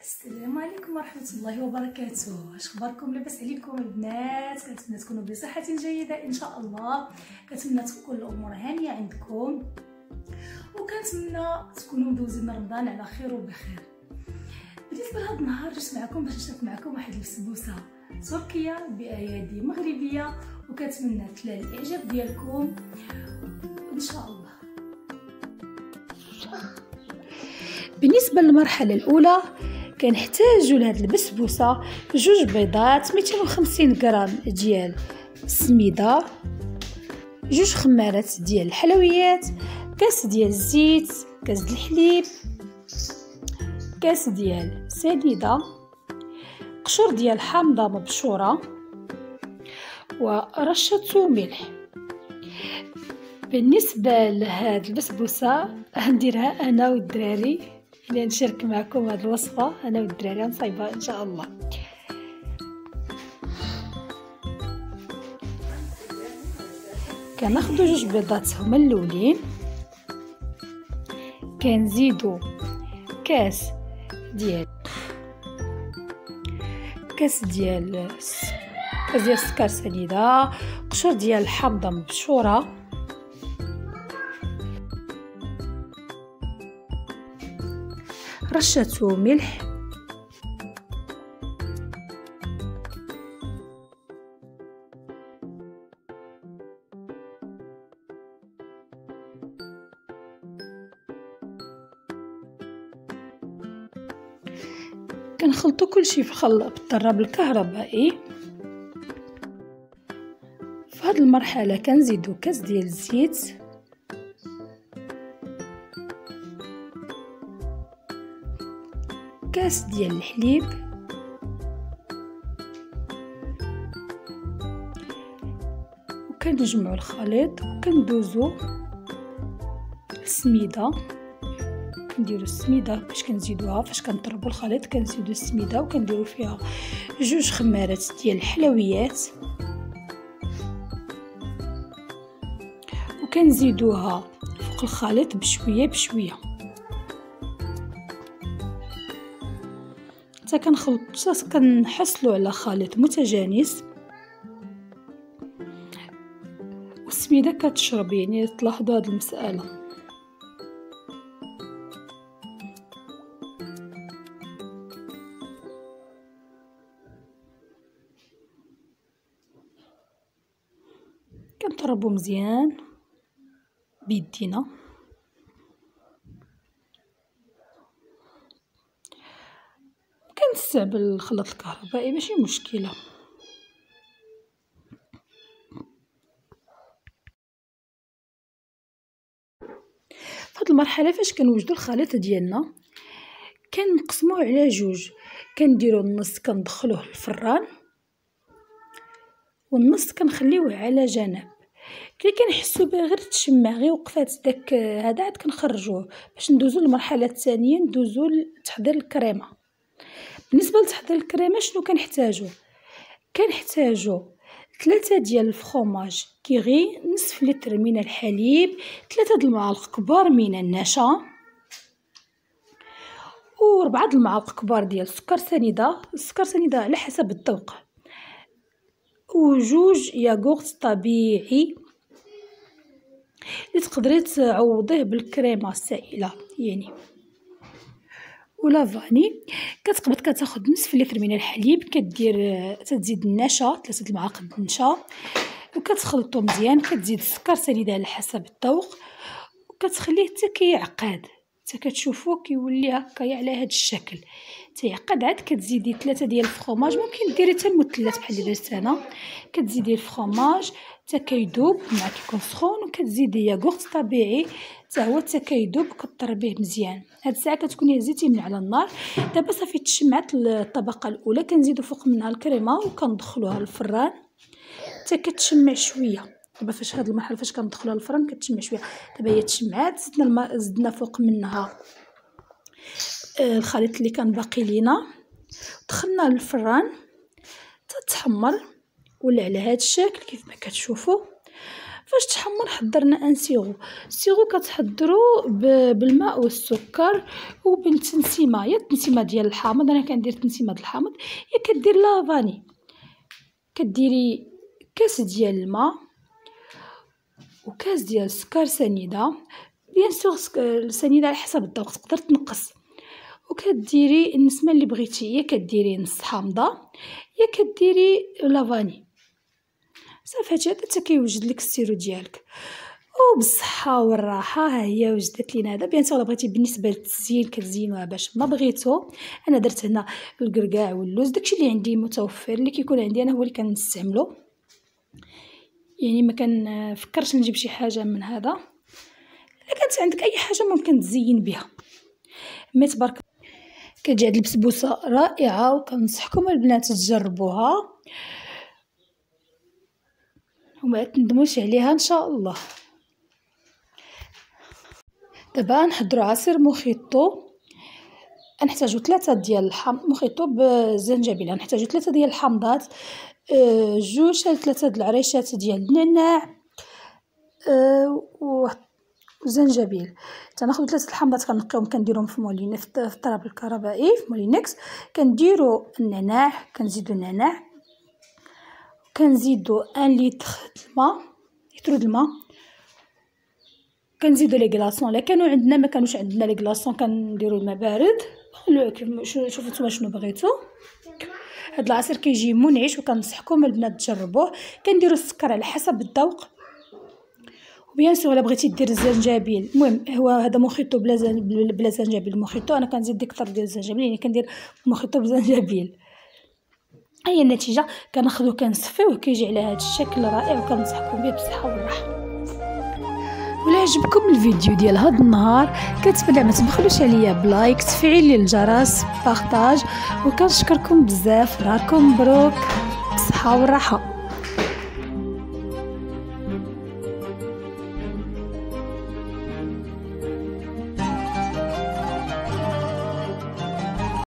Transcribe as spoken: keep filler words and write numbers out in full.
السلام عليكم ورحمة الله وبركاته. اش اخباركم؟ لاباس عليكم البنات؟ كنتمنى تكونوا بصحة جيدة ان شاء الله. كنتمنى تكون الامور هانية عندكم، وكنتمنى تكونوا مدوزين رمضان على خير وبخير. بالنسبة لهذا النهار جيت معكم باش نشارك معكم واحد البسبوسة تركية بايادي مغربية، وكنتمنى تنال الاعجاب ديالكم ان شاء الله. بالنسبة للمرحلة الاولى كنحتاجو لهاد البسبوسه جوج بيضات، مئتين وخمسين غرام ديال السميده، جوج خمارات ديال الحلويات، كاس ديال الزيت، كاس ديال الحليب، كاس ديال سنيده، قشور ديال حامضه مبشوره، ورشه ملح. بالنسبه لهاد البسبوسه غنديرها انا والدراري، اللي نشارك معكم هذه الوصفه انا والدراري نصايبها ان شاء الله. كناخذوا جوج بيضات هما الاولين، كنزيدوا كاس ديال كاس ديال كاس ديال السكر سنيده، قشور ديال الحامضه مبشوره، رشة ملح، كنخلطو كلشي في خل بالطراب الكهربائي. في هذه المرحله كنزيدو كاس ديال الزيت، كاس ديال الحليب، وكنجمعوا الخليط وكندوزو السميده. كنديروا السميده باش كنزيدوها فاش كنطربوا الخليط، كنزيدوا السميده وكنديروا فيها جوج خمارات ديال الحلويات، وكنزيدوها فوق الخليط بشويه بشويه حتى كنخلط حتى كنحصلوا على خليط متجانس. والسميده كتشرب، يعني تلاحظوا هذه المساله. كنطربوا مزيان بيدينا، كنستعمل الخلاط الكهربائي ماشي مشكله. في هذه المرحله فاش كنوجدوا الخليط ديالنا كنقسموه على جوج، كنديروا النص كندخلوه للفران والنص كنخليوه على جنب. كي كنحسوا بها غير تشمع غير وقفات داك هذا عاد كنخرجوه باش ندوزو للمرحله الثانيه، ندوزو لتحضير الكريمه. بالنسبه لتحضير الكريمه شنو كنحتاجو؟ كنحتاجو ثلاثة ديال الفرomاج كيغي، نصف لتر من الحليب، ثلاثة د المعالق كبار من النشا، وربعة د المعالق كبار ديال السكر سنيده، السكر سنيده على حسب الذوق، وجوج ياغورت طبيعي اللي تقدري تعوضيه بالكريمه السائله يعني ولا فاني. كتقبض كتاخذ نصف لتر من الحليب، كدير تزيد النشا ثلاثه المعالق د النشا، وكتخلطو مزيان، كتزيد السكر سنيده على حسب الذوق، وكتخليه حتى كيعقد، حتى كتشوفوه كيولي هكايا على هذا الشكل تيعقد. عاد كتزيدي ثلاثة ديال الفرomاج، ممكن ديري حتى المثلث بحال اللي درت انا. كتزيدي الفرomاج حتى كيذوب مع كيكون سخون، وكتزيدي ياغورت طبيعي حتى هو حتى كيذوب، كطربيه مزيان. هاد الساعه كتكوني هزيتي من على النار. دابا صافي تشمعت الطبقه الاولى، كنزيدو فوق منها الكريمه وكندخلوها للفران حتى كتشمع شويه. دابا فاش هاد المرحله فاش كندخلوها للفران كتشمع شويه. دابا هي تشمعات، زدنا الماء، زدنا فوق منها الخليط اللي كان باقي لينا، دخلنا للفران حتى تحمر ولا على هذا الشكل كيف ما كتشوفوا. فاش تحمر حضرنا ان سيغو. السيغو كتحضروا بالماء والسكر وبالتنسيمه، يا التنسيمه ديال الحامض، انا كندير تنسيمه ديال الحامض، يا كدير لافاني. كديري كاس ديال الماء وكاس ديال السكر سنيده، بيان سور السنيده على حسب الذوق تقدر تنقص، وكديري النسمه اللي بغيتي، يا كديري نص حامضه يا كديري لافاني. صافي هادشي حتى كيوجد لك السيرو ديالك وبالصحه والراحه. ها هي وجدت لينا هذا. بيان سور بغيتي بالنسبه للتزيين كتزينوها باش ما بغيتو. انا درت هنا الكركاع واللوز، داكشي اللي عندي متوفر، اللي كيكون عندي انا هو اللي كنستعملو، يعني ما كنفكرش نجيب شي حاجه من هذا. الا كانت عندك اي حاجه ممكن تزين بها. مي تبارك كتجي هاد البسبوسه رائعه، وكنصحكم البنات تجربوها وما تندموش عليها ان شاء الله. دابا نحضروا عصير موخيطو. نحتاجو ثلاثه ديال الحامض موخيطو بالزنجبيل، نحتاجو ثلاثه ديال الحامضات، أه جوج حتى ثلاثه د العريشات ديال النعناع أه وزنجبيل. تناخذ ثلاثه الحامضات كنقيهم كنديرهم في مولين في الطراب الكهربائي في مولينكس. كنديروا النعناع، كنزيدوا النعناع، كنزيدوا ان لتر الماء، لتر د الماء، كنزيدوا لي كلاصون. لا كانوا عندنا ما كانوش عندنا لي كلاصون كنديروا الماء بارد. شوفوا نتوما شنو بغيتوا. هاد العصير كيجي منعش وكنصحكم البنات تجربوه. كنديروا السكر على حسب الذوق، وبيان سور الا بغيتي دير الزنجبيل. المهم هو هذا موخيطو بلا زن... بلا زنجبيل. موخيطو انا كنزيد ديك الطر ديال الزنجبيل، يعني كندير موخيطو بزنجبيل. هي النتيجه. كناخذو كنصفيوه كيجي على هذا الشكل رائع، وكنصحكم به بالصحه والراحه. ولا عجبكم الفيديو ديال هذا النهار كنتمنى ما تبخلوش عليا بلايك، تفعيل لي الجرس، بارطاج، وكنشكركم بزاف. نهاركم مبروك بالصحه والراحه.